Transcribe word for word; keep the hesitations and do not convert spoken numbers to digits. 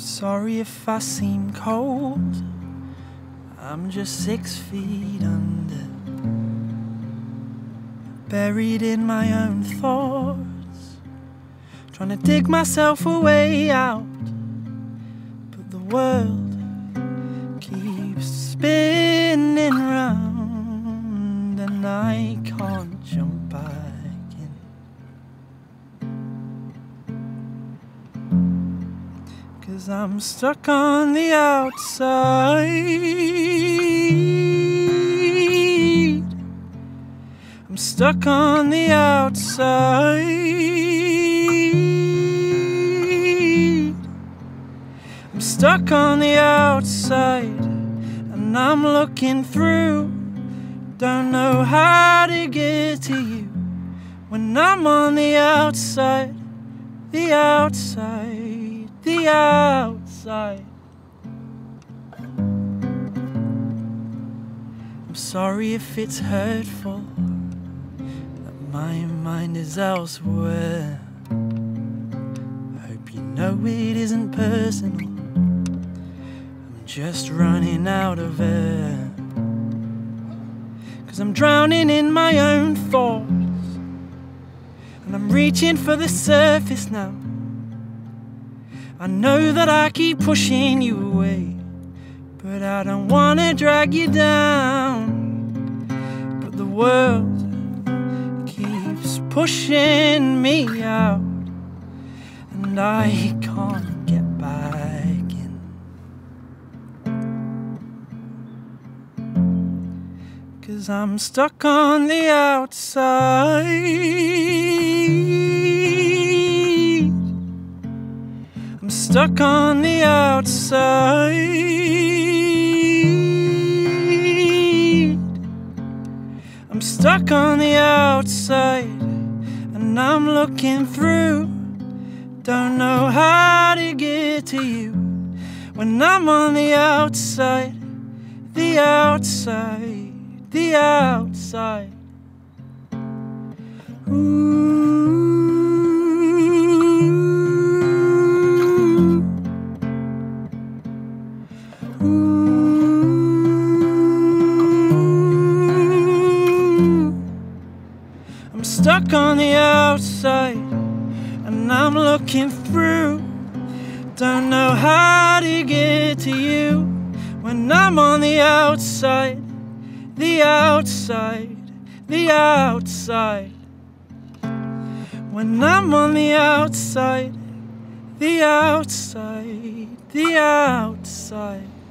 Sorry if I seem cold, I'm just six feet under, buried in my own thoughts, trying to dig myself a way out. But the world keeps spinning round and I can't jump back in. 'Cause I'm stuck on the outside, I'm stuck on the outside, I'm stuck on the outside, and I'm looking through, don't know how to get to you. When I'm on the outside, the outside, the outside. I'm sorry if it's hurtful that my mind is elsewhere. I hope you know it isn't personal, I'm just running out of air. 'Cause I'm drowning in my own thoughts, and I'm reaching for the surface now. I know that I keep pushing you away, but I don't wanna drag you down. But the world keeps pushing me out, and I can't get back in. 'Cause I'm stuck on the outside, I'm stuck on the outside, I'm stuck on the outside, and I'm looking through, don't know how to get to you. When I'm on the outside, the outside, the outside. Ooh. I'm stuck on the outside, and I'm looking through, don't know how to get to you. When I'm on the outside, the outside, the outside. When I'm on the outside, the outside, the outside.